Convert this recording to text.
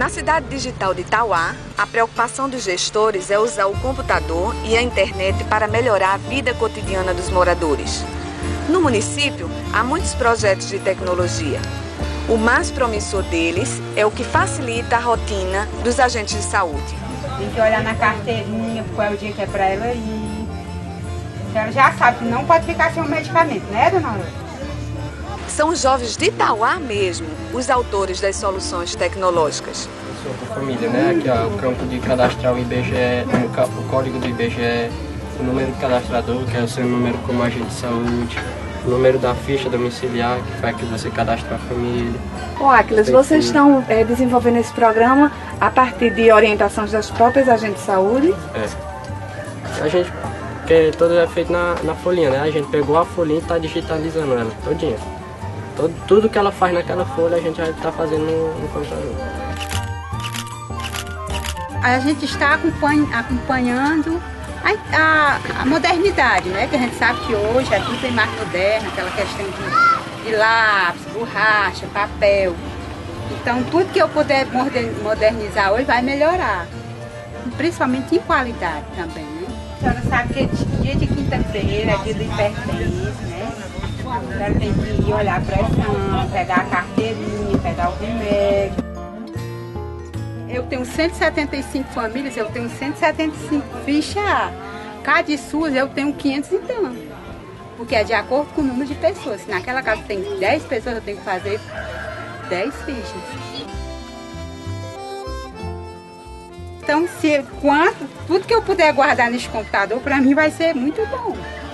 Na cidade digital de Itauá, a preocupação dos gestores é usar o computador e a internet para melhorar a vida cotidiana dos moradores. No município, há muitos projetos de tecnologia. O mais promissor deles é o que facilita a rotina dos agentes de saúde. Tem que olhar na carteirinha qual é o dia que é para ela ir. Ela já sabe que não pode ficar sem um medicamento, né, dona Aurora? São os jovens de Itauá mesmo, os autores das soluções tecnológicas. Eu sou da família, né? Aqui ó, o campo de cadastrar o IBGE, o código do IBGE, o número do cadastrador, que é o seu número como agente de saúde, o número da ficha domiciliar, que faz que você cadastra a família. Ô Áquiles, vocês estão desenvolvendo esse programa a partir de orientações das próprias agentes de saúde? É. A gente, porque tudo é feito na folhinha, né? A gente pegou a folhinha e está digitalizando ela todinha. Tudo que ela faz naquela folha a gente já está fazendo no computador. A gente está acompanhando a modernidade, né? Que a gente sabe que hoje é tudo bem mais moderno, aquela questão de lápis, borracha, papel. Então tudo que eu puder modernizar hoje vai melhorar, principalmente em qualidade também, né? A senhora sabe que dia de quinta-feira é dia do hipertenso, né? A senhora tem que ir olhar a pressão, pegar a carteirinha, pegar o remédio. Eu tenho 175 famílias, eu tenho 175 fichas. Cada SUS eu tenho 500 e tanto. Porque é de acordo com o número de pessoas. Se naquela casa tem 10 pessoas, eu tenho que fazer 10 fichas. Então, tudo que eu puder guardar nesse computador, para mim vai ser muito bom.